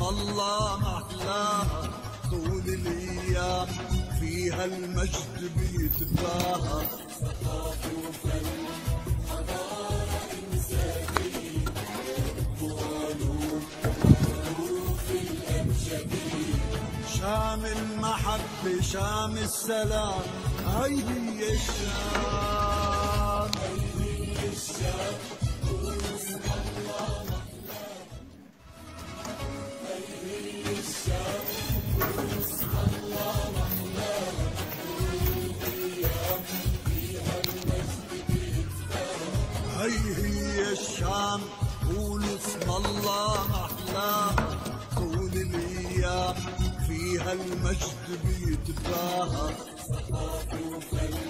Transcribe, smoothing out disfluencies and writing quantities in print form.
الله أحلاها، طول الأيام فيها المجد بيتباهى. ثقافة وفن حضارة إنسانية وعلوم وحروف الأبجدية، شام المحبة شام السلام، هي هي الشام، هي هي الشام، قول اسم الله محلاها. هي هي الشام، قول اسم الله محلاها، طول الأيام فيها المجد بيتباهى. هي هي الشام، قول اسم الله محلاها، طول الأيام فيها المجد بيتباهى. ثقافة وفن